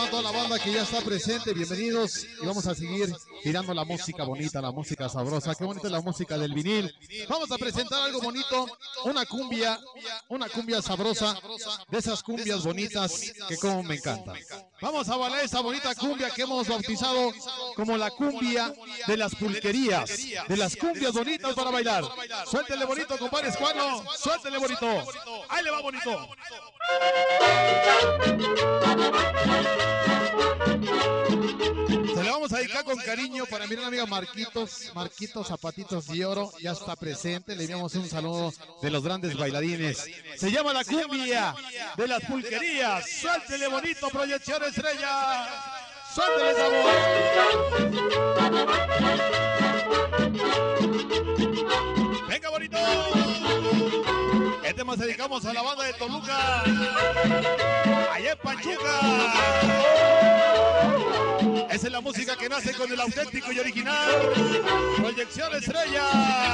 a toda la banda que ya está presente, bienvenidos y vamos a seguir girando la música bonita, la música sabrosa. Qué bonita es la música del vinil. Vamos a presentar algo bonito, una cumbia sabrosa, de esas cumbias bonitas que como me encantan. Vamos a bailar esa bonita cumbia que hemos bautizado como la cumbia de las pulquerías, de las cumbias bonitas para bailar. Suéltele bonito, compadre Escuano, suéltele bonito. Ahí le va bonito. Se le vamos a dedicar con cariño para mi gran amiga Marquitos Zapatitos de Oro, ya está presente, le enviamos un saludo de los grandes bailarines. Se llama la cumbia de las pulquerías, suéltele bonito, Proyección Estrella, suéltele sabor. Venga bonito. Este más dedicamos a la banda de Toluca, allá en Pachuca. Esa es la música que nace con el auténtico y original Proyección Estrella.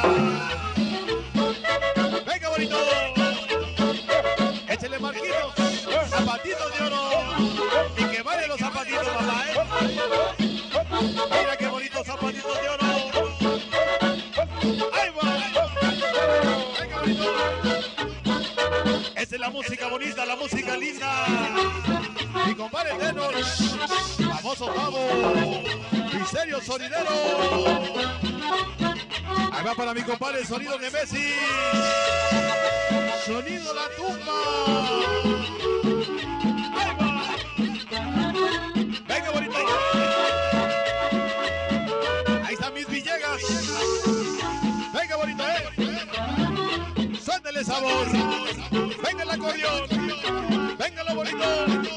Venga bonito. Échele Marquitos, Zapatitos de Oro. Y que bailen los zapatitos, papá, Mira qué bonitos zapatitos de oro. Ahí va. Venga bonito. Esa es la música bonita, la música linda. Mi compadre Tenos, famoso Pavo, Misterio Sonidero. Ahí va para mi compadre Sonido Nemesis, Sonido La Tumba. Ahí va. Venga bonito. Ahí está Mis Villegas. Venga bonito, Suéltele sabor. Venga el acordeón. Venga lo bonito.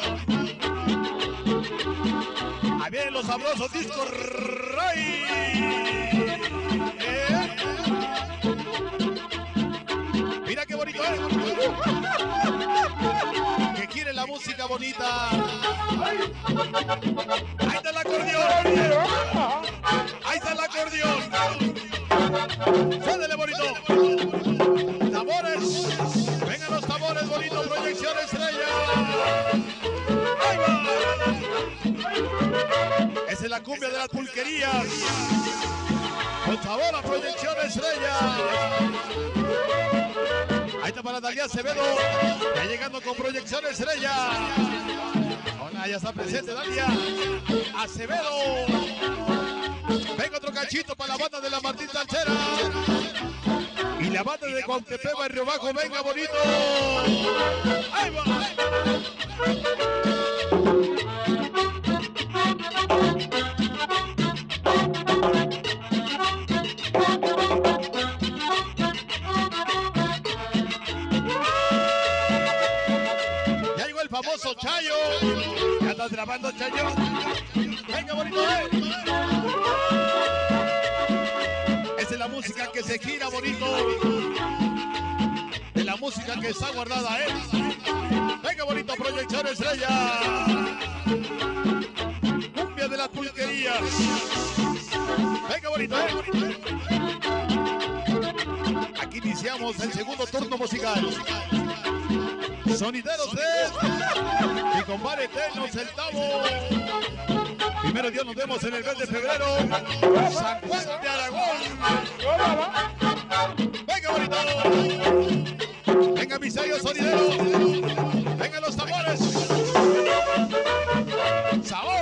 Ahí vienen los sabrosos discos Ray. Mira qué bonito, Que quiere la música bonita. Ahí está el acordeón. Ahí está el acordeón. Suéltele bonito. Tambores. Vengan los tambores bonitos, Proyección Estrella. Ahí va. Esa es la cumbia de las pulquerías. Con sabor a Proyección Estrella. Ahí está para Dalia Acevedo. Ya llegando con Proyección Estrella. Hola, ya está presente Dalia Acevedo. Venga otro cachito para la banda de la Martín Salcera. Y la banda de Cuauhtémoc, Barrio Bajo, venga bonito. Ahí va. Ya llegó el famoso Chayo. Ya estás grabando, Chayo. Venga bonito, Esa es la música que se gira bonito. De la música que está guardada, Venga bonito, Proyección Estrella. Cumbia de las pulquerías. Venga bonito, Aquí iniciamos el segundo turno musical. Sonideros de mi compadre Tenos, el Tavo. Primero Dios, nos vemos en el mes de febrero. San Juan de Aragón. Venga bonito. Venga Misterio Sonidero. Venga los tambores. Sabor.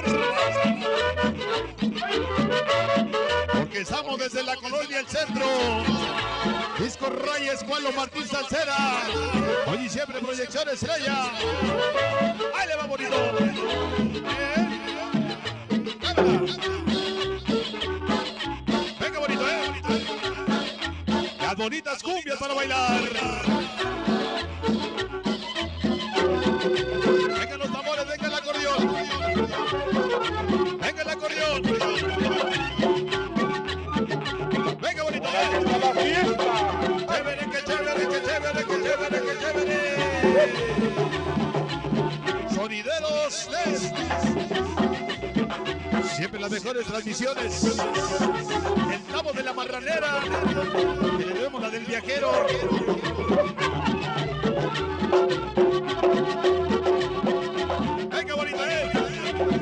Porque estamos desde la colonia El Centro. Disco Ray Escualo Martín Salcera. Hoy y siempre Proyección Estrella. Ahí le va bonito. Venga bonito, Las bonitas cumbias para bailar. Venga los tambores, venga el acordeón. Venga el acordeón. Venga bonito, Chévere, que chévere, que chévere, que chévere, que chévere. Sonideros de... Siempre las mejores transmisiones. El Tavo de la Marranera. Y le vemos la del Viajero. Venga bonito,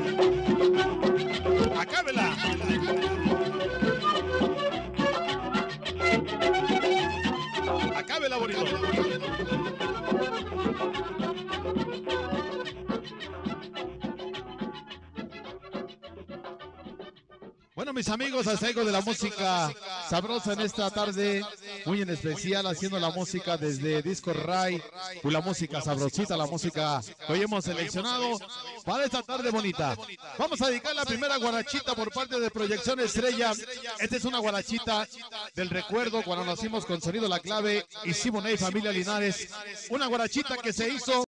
Bueno, mis amigos, hasta algo de la música sabrosa en esta tarde, muy en especial, haciendo la música desde Disco Ray, y la música sabrosita, la música que hoy hemos seleccionado para esta tarde bonita. Vamos a dedicar la primera guarachita por parte de Proyección Estrella. Esta es una guarachita del recuerdo cuando nacimos con Sonido La Clave y Simoney Familia Linares. Una guarachita que se hizo